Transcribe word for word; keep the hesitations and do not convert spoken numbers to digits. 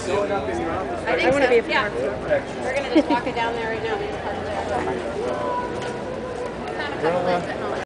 I think so, yeah. We're going to just walk it down there right now. We just park there. Found a couple places at home.